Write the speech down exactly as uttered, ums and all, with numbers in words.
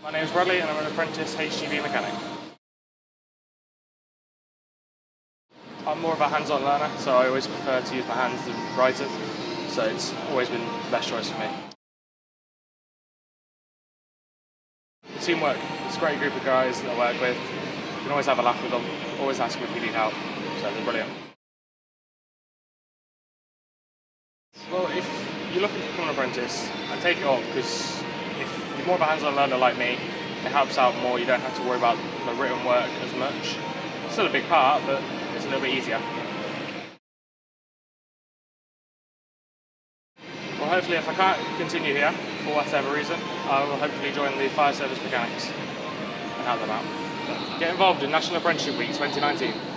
My name is Bradley and I'm an apprentice H G V mechanic. I'm more of a hands-on learner, so I always prefer to use my hands than write it, so it's always been the best choice for me. The teamwork, it's a great group of guys that I work with. You can always have a laugh with them, always ask them if you need help, so they're brilliant. Well, if you're looking to become an apprentice, I take it up because if you're more of a hands-on learner like me, it helps out more. You don't have to worry about the written work as much. It's still a big part, but it's a little bit easier. Well, hopefully if I can't continue here, for whatever reason, I will hopefully join the fire service mechanics and help them out. Get involved in National Apprenticeship Week twenty nineteen.